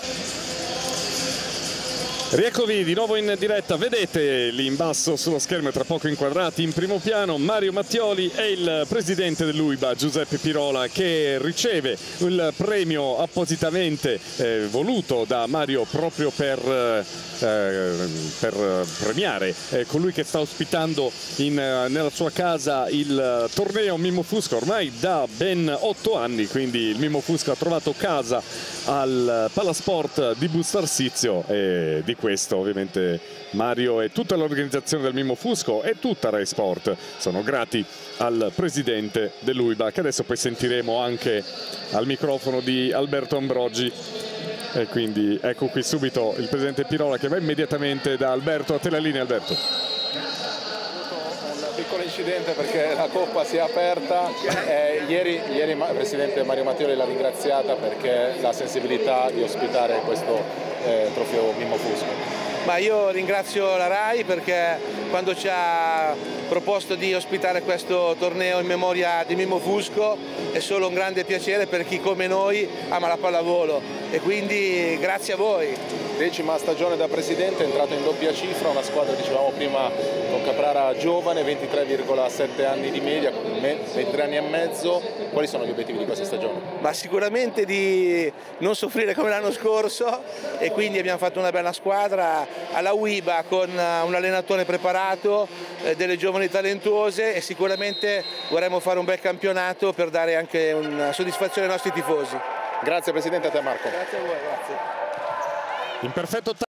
Rieccovi di nuovo in diretta, vedete lì in basso sullo schermo, tra poco inquadrati in primo piano, Mario Mattioli e il presidente dell'UIBA Giuseppe Pirola, che riceve il premio appositamente voluto da Mario proprio per premiare colui che sta ospitando nella sua casa il torneo Mimmo Fusco ormai da ben 8 anni, quindi il Mimmo Fusco ha trovato casa al Palasport di Busto Arsizio, e di questo ovviamente Mario e tutta l'organizzazione del Mimmo Fusco e tutta Rai Sport sono grati al presidente dell'UIBA, che adesso poi sentiremo anche al microfono di Alberto Ambroggi. E quindi ecco qui subito il presidente Pirola che va immediatamente da Alberto. A te la linea, Alberto. Un piccolo incidente perché la coppa si è aperta. Ieri il presidente Mario Mattioli l'ha ringraziata perché la sensibilità di ospitare questo trofeo Mimmo Fusco. Ma io ringrazio la RAI perché quando ci ha proposto di ospitare questo torneo in memoria di Mimmo Fusco è solo un grande piacere per chi come noi ama la pallavolo, e quindi grazie a voi. 10ª stagione da presidente, è entrato in doppia cifra, una squadra, dicevamo prima, con Caprara giovane, 23,7 anni di media, 23 anni e mezzo. Quali sono gli obiettivi di questa stagione? Ma sicuramente di non soffrire come l'anno scorso, e quindi abbiamo fatto una bella squadra alla UIBA con un allenatore preparato, delle giovani talentuose, e sicuramente vorremmo fare un bel campionato per dare anche una soddisfazione ai nostri tifosi. Grazie Presidente, a te Marco. Grazie a voi, grazie. In perfetto